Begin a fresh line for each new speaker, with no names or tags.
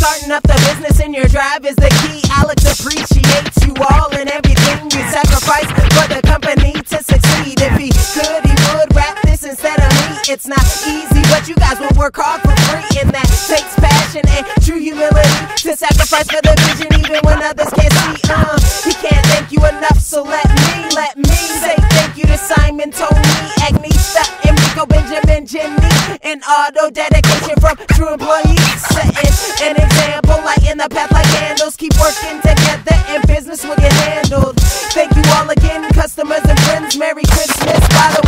starting up the business and your drive is the key. Alex appreciates you all and everything you sacrifice for the company to succeed. If he could, he would rap this instead of me. It's not easy, but you guys will work hard for free, and that takes passion and true humility to sacrifice for the vision even when others can't see. He can't thank you enough, so let me say thank you to Simon, Tony, Agnetha, Enrico, Benjamin, Jimmy, and Auto. Dedication from true employees, setting an example, lighting the path like candles. Keep working together and business will get handled. Thank you all again, customers and friends. Merry Christmas. By the